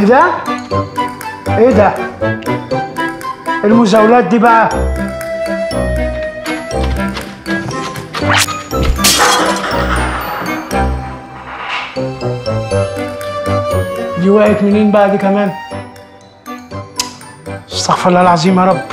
ده؟ ايه ده؟ المزاولات دي بقى؟ دي وقعت منين بقى دي كمان؟ استغفر الله العظيم يا رب.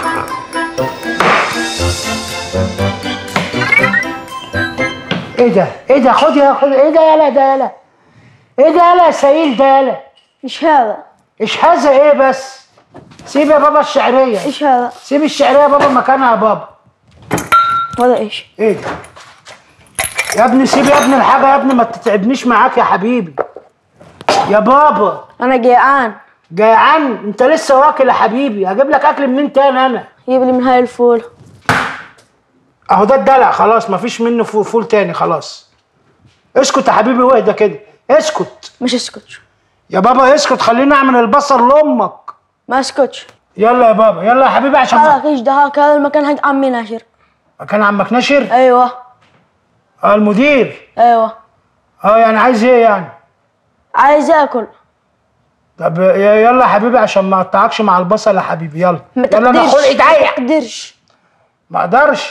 ايه ده؟ ايه ده؟ خد يا خد. ايه ده يالا؟ ده يالا ايه ده يالا يا سعيد؟ ده يالا ايش هذا؟ ايش هذا ايه بس؟ سيب يا بابا الشعريه. ايش هذا؟ سيب الشعريه يا بابا مكانها يا بابا. ولا ايش؟ ايه ده؟ يا ابني سيب يا ابني الحاجه يا ابني، ما تتعبنيش معاك يا حبيبي. يا بابا انا جيعان. جيعان؟ انت لسه واكل يا حبيبي، هجيب لك اكل منين تاني انا؟ جيب لي من هاي الفول. اهو ده الدلع خلاص، مفيش منه فول تاني خلاص. اسكت يا حبيبي واهدى كده، اسكت. مش اسكت يا بابا اسكت، خليني اعمل البصل لامك. ما اسكتش. يلا يا بابا يلا يا حبيبي عشان هذا ايش دهاك؟ هذا المكان حق عمي ناشر. مكان عمك ناشر؟ ايوه. المدير؟ ايوه. يعني عايز ايه يعني؟ عايز اكل. طب يلا يا حبيبي عشان ما اقطعكش مع البصل يا حبيبي. يلا ما يلا انا خلقي ضيق. ما تقدرش. ما اقدرش.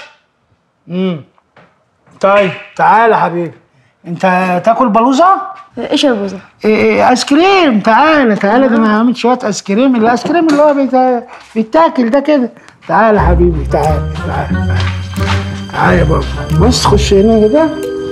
طيب تعالى يا حبيبي، انت تاكل بلوزه؟ ايش البوزه؟ إيه ايس كريم. تعالى ده انا هعمل شويه ايس كريم. الايس كريم اللي هو بيتاكل ده كده. تعالى يا حبيبي تعالى يا بابا. بص خش هنا كده.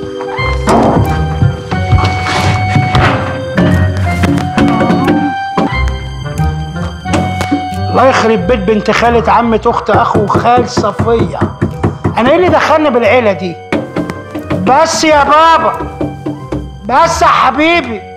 الله يخرب بيت بنت خالة عمة اخت اخو خال صفيه. انا ايه اللي دخلني بالعيله دي؟ بس يا بابا، بس يا حبيبي.